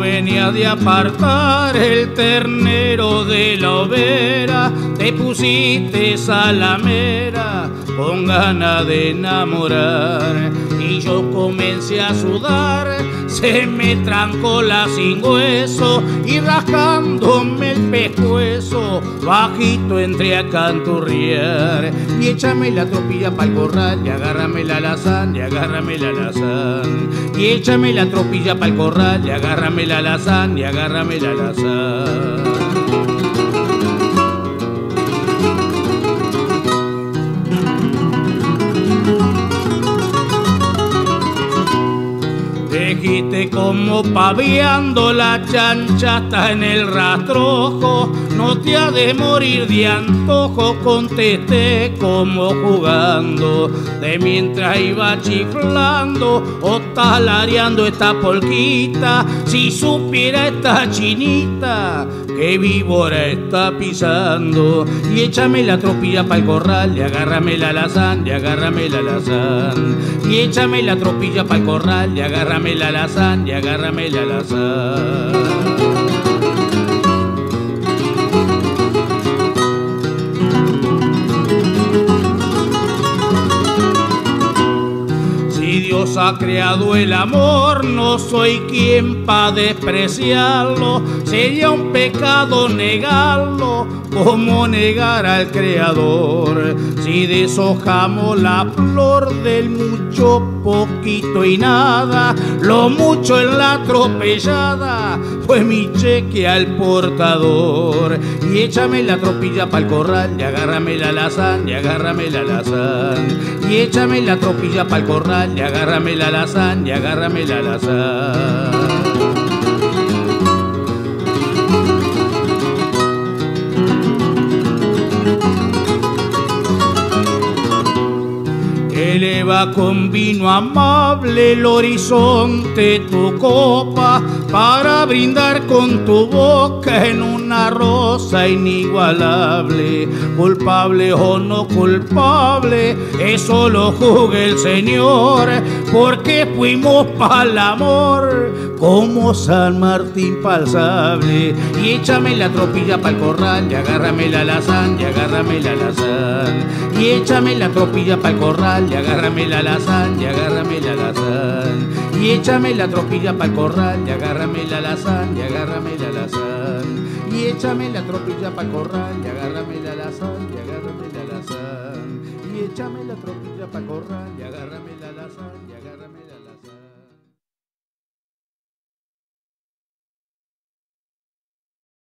venía de apartar el ternero de la overa, te pusiste salamera con ganas de enamorar. Y yo comencé a sudar, se me trancó la sin hueso y rascándome el pescuezo, bajito entré a canturriar. Y échame la tropilla pa'l corral y agárrame la alazán, y agárrame la alazán. Y échame la tropilla pa'l corral y agárrame la alazán, y agárrame la alazán. Dijiste como paviando la chancha está en el rastrojo, no te ha de morir de antojo, contesté como jugando, de mientras iba chiflando o talareando esta polquita. Si supiera esta chinita que víbora está pisando. Y échame la tropilla pa'l corral y agárrame la alazán, y agárrame la alazán. Y échame la tropilla pa'l corral y agárrame la alazán, y agárrame la alazán. Si Dios ha creado el amor, no soy quien pa' despreciarlo. Sería un pecado negarlo, como negar al Creador. Si deshojamos la flor del mucho, poquito y nada, lo mucho en la atropellada fue mi cheque al portador. Y échame la tropilla pa'l corral y agárrame la alazán, y agárrame la alazán. Y échame la tropilla pa'l corral y agárrame la alazán, y agárrame la alazán. Eleva con vino amable el horizonte tu copa para brindar con tu boca en una rosa inigualable. Culpable o no culpable, eso lo juzgue el Señor, porque fuimos pa'l amor como San Martín pa'l sable. Y échame la tropilla pa'l corral y agárrame la alazán, y agárrame la alazán. Y échame la tropilla pa'l corral y agárrame la alazán, y agárrame la alazán. Y échame la tropilla pa'l corral y agárrame la alazán, y agárrame la alazán. Y échame la tropilla pa'l corral y agárrame la alazán, y agárrame la alazán. Y échame la tropilla pa'l corral y agárrame la alazán.